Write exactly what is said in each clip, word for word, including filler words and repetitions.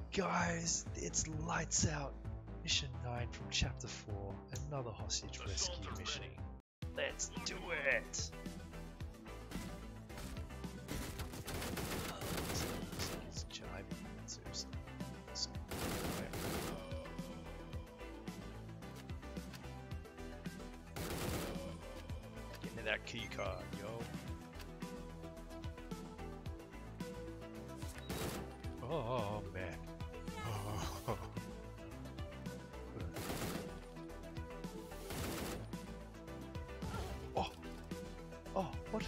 Guys, it's lights out. Mission nine from chapter four, another hostage rescue mission. Let's do it! It's jiving, seriously. Let's go. Give me that key card, yo. Oh man. Oh. Oh. Oh, what?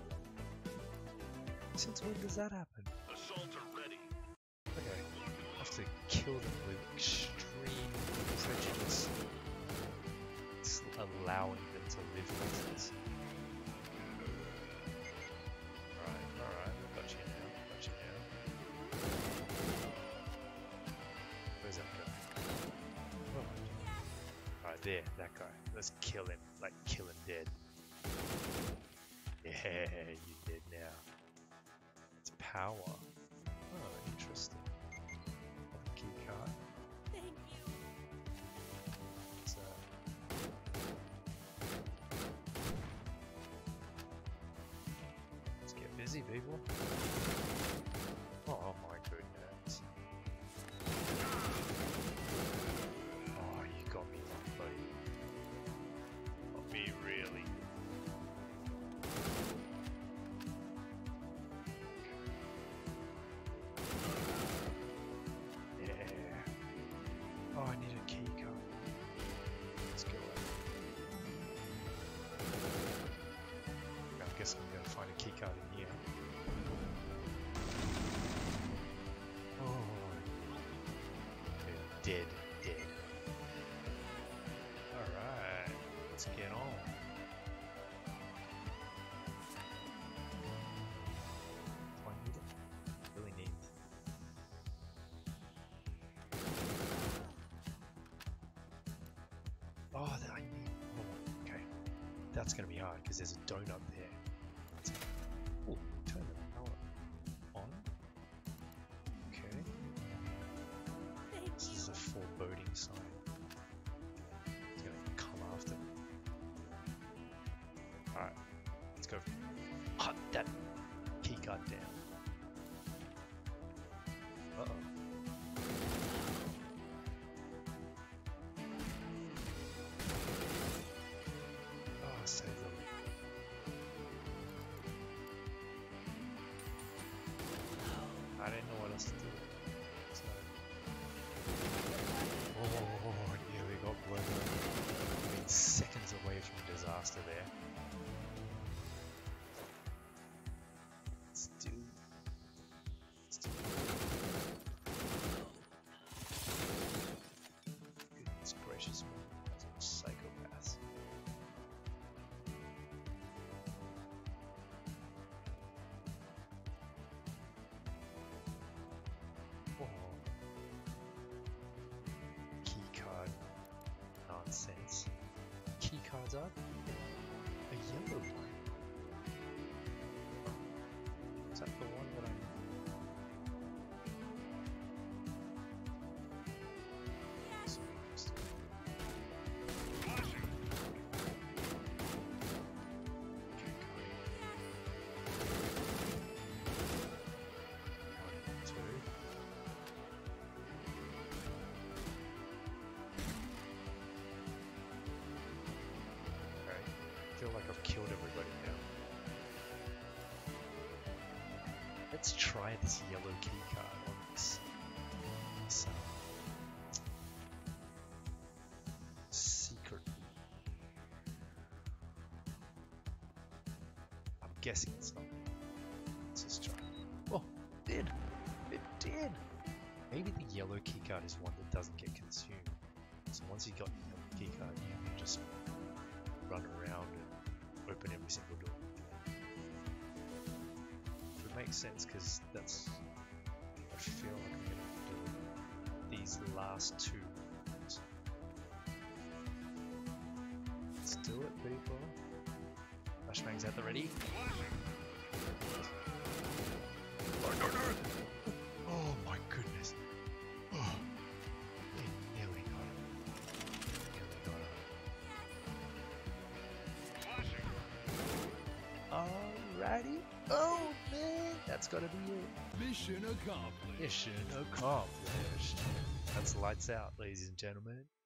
Since when does that happen? Assault are ready. Okay. I have to kill them with extreme prejudice. It's allowing them to live with this. Alright, alright, got you now, got you now. Where's that guy? Oh. Alright, there, that guy. Let's kill him, like kill him dead. Yeah, you did now. It's power. Oh, interesting. Another key card. Thank you. It's, uh... Let's get busy, people. Oh my goodness. Oh, you got me, buddy. Got me really. Yeah. Oh, I need a key card. Let's go. I guess I'm gonna find a key card in here. Oh, they're dead, dead. Alright, let's get on. Do I need it? I really need it. Oh, that I need. Oh, okay. That's gonna be hard because there's a donut there. Oh, turn the power on. Okay. Thank This is you. a foreboding sign. It's gonna come after me. Alright, let's go. Hunt that keycard down. Uh oh. Oh, save them. I didn't know what else to do. So. Oh, I nearly got blown up. I mean, seconds away from disaster there. Let's do. Let's do. Goodness gracious, that's a psychopath. Oh. Keycard nonsense. Keycards up? A yellow one. Is that the one that I... So interesting. Okay, got it. One, two. Okay. I feel like I've killed everybody now. Let's try this yellow key card on this. this um, secret. I'm guessing it's not. Let's just try. Oh, it did! It did! Maybe the yellow key card is one that doesn't get consumed. So once you got the yellow key card, you can just run around and open every single door. It makes sense because that's I feel like I'm gonna do these last two ones. Let's do it, people. Flashbangs at the ready. Oh no no! Oh my goodness! Alrighty. Oh man, that's gotta be it. Mission accomplished. Mission accomplished. That's lights out, ladies and gentlemen.